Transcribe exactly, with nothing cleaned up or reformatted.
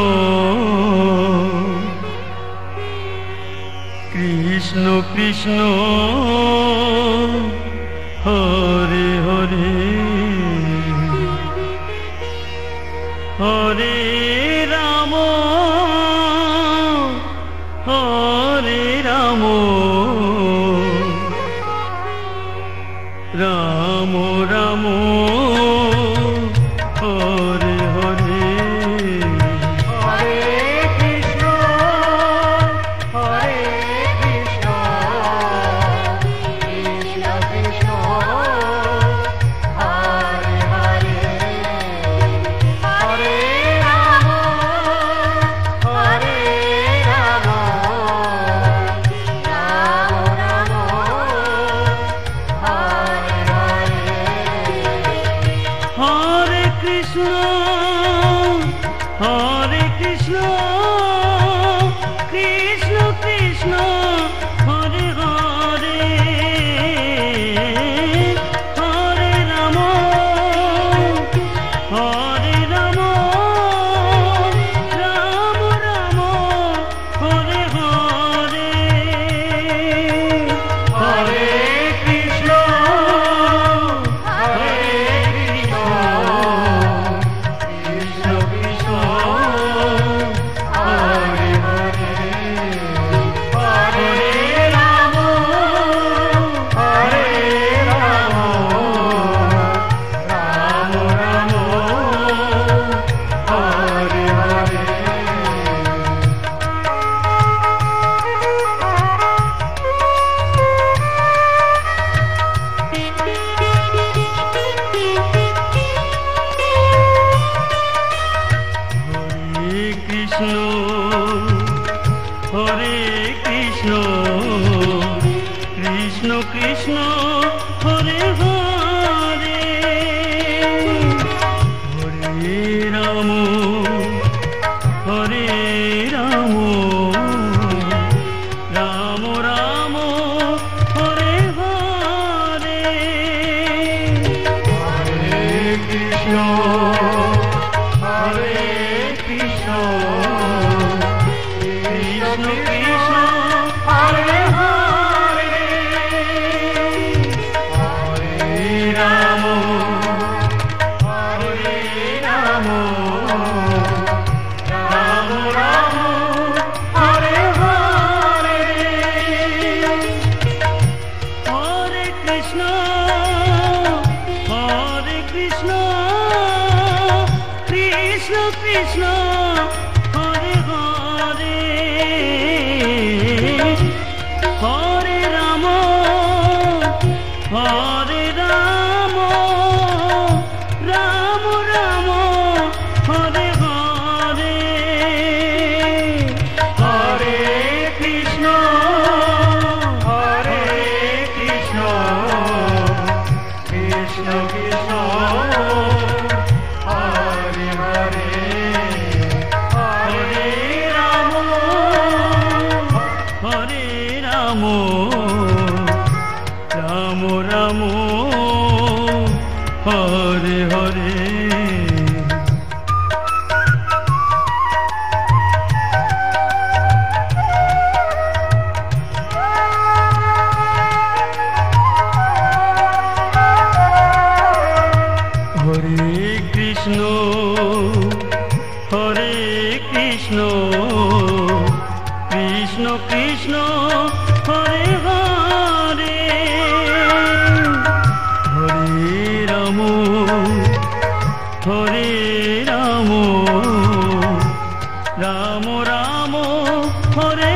Krishna Krishna Hare Hare Hare Ram Hare Ram Ram Ram Hare Hare Hare Krishna Hare Krishna Krishna Krishna Hare Hare Hare Ram Hare Ram Ram Ram Hare Hare Hare Krishna Hare Krishna Krishna Krishna Hare Hare Hare Ram Hare Ram Ram Ram Hare Hare Hare Krishna Hare Krishna Krishna Krishna Hare Hare Hare Ram Hare Ram Ram Ram Hare Hare Hare Krishna Hare Krishna Krishna Krishna Hare Hare Hare Ram Hare Ram Ram Ram Hare Hare Hare Krishna Hare Krishna Krishna Krishna Hare Hare Hare Ram Hare Ram Ram Ram Hare Hare Hare Krishna Hare Krishna Krishna Krishna Hare Hare Hare Ram Hare Ram Ram Ram Hare Hare Hare Krishna Hare Krishna Krishna Krishna Hare Hare Hare Ram Hare Ram Ram Ram Hare Hare Hare Krishna Hare Krishna Krishna Krishna Hare Hare Hare Ram Hare Ram Ram Ram Hare